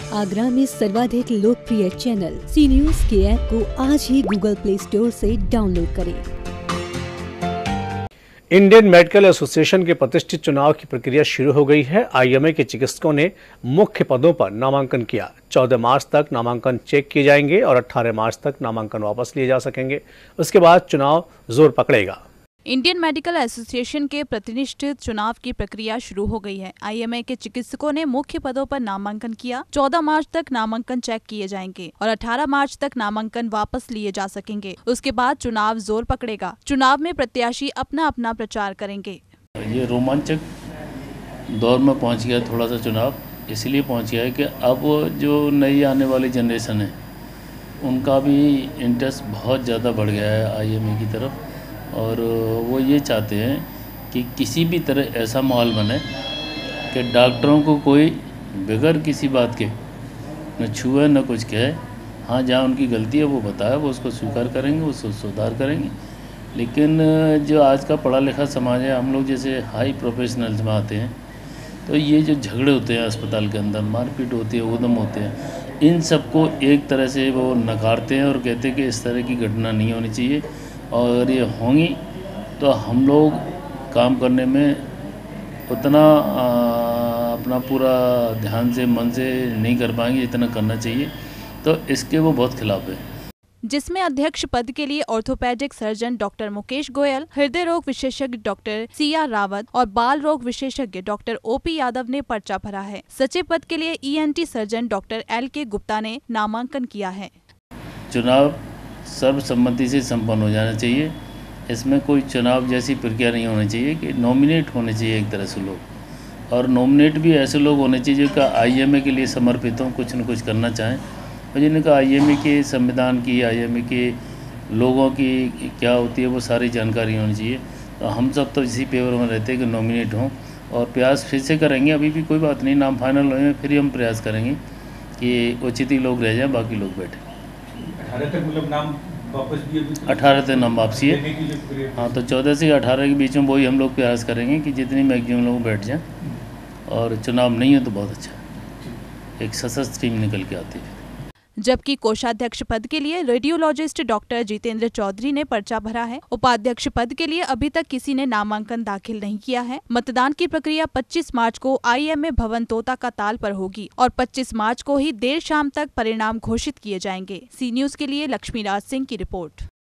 आगरा में सर्वाधिक लोकप्रिय चैनल सी न्यूज के ऐप को आज ही गूगल प्ले स्टोर से डाउनलोड करें। इंडियन मेडिकल एसोसिएशन के प्रतिष्ठित चुनाव की प्रक्रिया शुरू हो गई है। आईएमए के चिकित्सकों ने मुख्य पदों पर नामांकन किया। 14 मार्च तक नामांकन चेक किए जाएंगे और 18 मार्च तक नामांकन वापस लिए जा सकेंगे। उसके बाद चुनाव जोर पकड़ेगा। इंडियन मेडिकल एसोसिएशन के प्रतिष्ठित चुनाव की प्रक्रिया शुरू हो गई है। आईएमए के चिकित्सकों ने मुख्य पदों पर नामांकन किया। 14 मार्च तक नामांकन चेक किए जाएंगे और 18 मार्च तक नामांकन वापस लिए जा सकेंगे। उसके बाद चुनाव जोर पकड़ेगा। चुनाव में प्रत्याशी अपना अपना प्रचार करेंगे। ये रोमांचक दौर में पहुंच गया थोड़ा सा चुनाव, इसलिए पहुंच गया है कि अब जो नई आने वाली जनरेशन है उनका भी इंटरेस्ट बहुत ज़्यादा बढ़ गया है आईएमए की तरफ, और वो ये चाहते हैं कि किसी भी तरह ऐसा माहौल बने कि डॉक्टरों को कोई बगैर किसी बात के न छुए न कुछ कहे। हाँ, जहाँ उनकी गलती है वो बताए, वो उसको स्वीकार करेंगे, उसको सुधार करेंगे। लेकिन जो आज का पढ़ा लिखा समाज है, हम लोग जैसे हाई प्रोफेशनल्स में आते हैं, तो ये जो झगड़े होते हैं अस्पताल के अंदर, मारपीट होती है, उद्यम होते हैं, इन सबको एक तरह से वो नकारते हैं और कहते हैं कि इस तरह की घटना नहीं होनी चाहिए, और ये होंगी तो हम लोग काम करने में उतना अपना पूरा ध्यान से मन से नहीं कर पाएंगे जितना करना चाहिए। तो इसके वो बहुत खिलाफ है। जिसमें अध्यक्ष पद के लिए orthopaedic surgeon doctor Mukesh Goyal, हृदय रोग विशेषज्ञ डॉक्टर सीआर रावत और बाल रोग विशेषज्ञ डॉक्टर ओपी यादव ने पर्चा भरा है। सचिव पद के लिए ENT surgeon doctor L K Gupta ने नामांकन किया है। चुनाव सर्वसम्मति से संपन्न हो जाना चाहिए। इसमें कोई चुनाव जैसी प्रक्रिया नहीं होनी चाहिए कि नॉमिनेट होने चाहिए एक तरह से लोग, और नॉमिनेट भी ऐसे लोग होने चाहिए जो आईएमए के लिए समर्पित हों, कुछ न कुछ करना चाहें, और जिनका आईएमए के संविधान की, आईएमए के लोगों की क्या होती है वो सारी जानकारी होनी चाहिए। तो हम सब तो इसी पेपर में रहते हैं कि नॉमिनेट हों, और प्रयास फिर से करेंगे। अभी भी कोई बात नहीं, नाम फाइनल हुए फिर ही हम प्रयास करेंगे कि उचित ही लोग रह जाएँ, बाकी लोग बैठे। 18 तक मतलब नाम वापस भी 18 तक नाम वापसी है। हाँ, तो 14 से 18 के बीच में वही हम लोग प्रयास करेंगे कि जितनी मैक्सिमम लोग बैठ जाएं, और चुनाव नहीं है तो बहुत अच्छा, एक सशक्त टीम निकल के आती है। जबकि कोषाध्यक्ष पद के लिए रेडियोलॉजिस्ट डॉक्टर जितेंद्र चौधरी ने पर्चा भरा है। उपाध्यक्ष पद के लिए अभी तक किसी ने नामांकन दाखिल नहीं किया है। मतदान की प्रक्रिया 25 मार्च को आईएमए भवन तोता का ताल पर होगी और 25 मार्च को ही देर शाम तक परिणाम घोषित किए जाएंगे। सी न्यूज के लिए लक्ष्मीराज सिंह की रिपोर्ट।